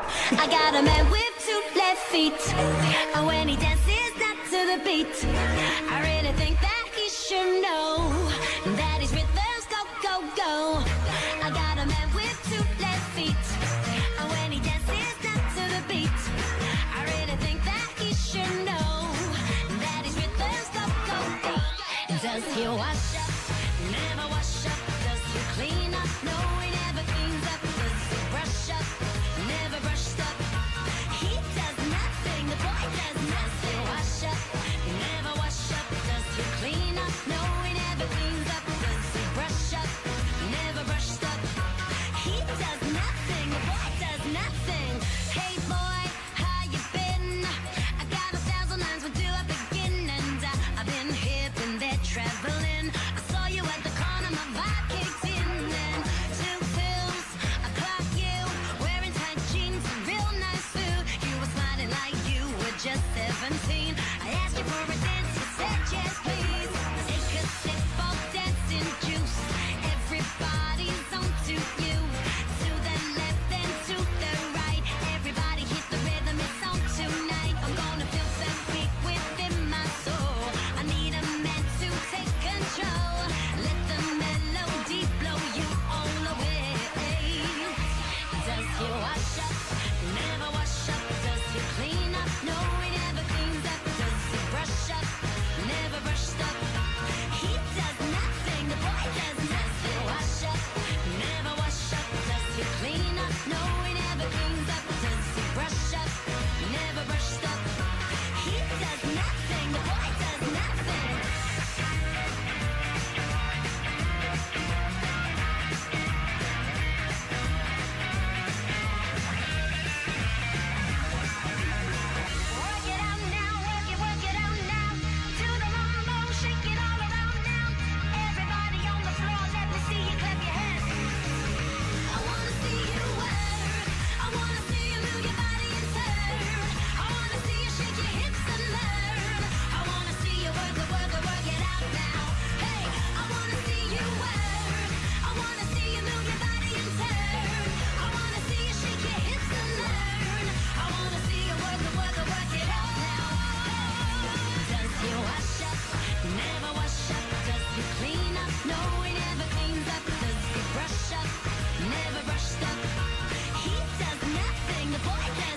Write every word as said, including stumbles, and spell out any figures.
I got a man with two left feet, and when he dances not to the beat, I really think that he should know that his rhythms go, go, go. I got a man with two left feet, and when he dances not to the beat, I really think that he should know that his rhythms go, go, go. Does he wash up? Never wash up. Does he clean up? No, he never cleans up. Does he brush up? Never brushed up. He does nothing. The boy does nothing. Does he wash up? He never wash up. Does he clean up? No, he never cleans up. Does he brush up? Never brushed up. He does nothing. The boy does nothing. Hey boy, how you been? I got a thousand lines. Where do I begin? And uh, I've been hip and they're traveling. I saw you at the corner. My vibe kicked in. And two pills. I clocked you wearing tight jeans and real nice food. You were smiling like you were just seventeen. I asked you for a dance. You said yes, please. Take a sip of dancing juice. Everybody's on to you. To the left and to the right. Everybody hit the rhythm. It's on tonight. I'm gonna feel so weak within my soul. I need a man to take control. Let the melody blow you all away. Does he wash up? Never wash up. Does he clean up? No, he never cleans up. Does he brush up? Never brushed up. He does nothing. The boy does nothing. Does he wash up? Never wash up. Does he clean up? No, he never cleans up. Does he brush up? Never brushed up. He does nothing. The boy does nothing. Work it out now, work it, work it out now. To the mambo, shake it all around now. Everybody on the floor, let me see you clap your hands. I wanna see you work. I wanna see you move your body and turn. I wanna see you shake your hips and learn. I wanna see you work it, work it, work it out now. Hey, I wanna see you work. I wanna see you move your body and turn. I wanna see you shake your hips and learn. I wanna see you work it, work it, work it out now. Does he wash up? Never wash up. Does he clean up? No, he never cleans up. Does he brush up? Never brushed up. He does nothing. The boy does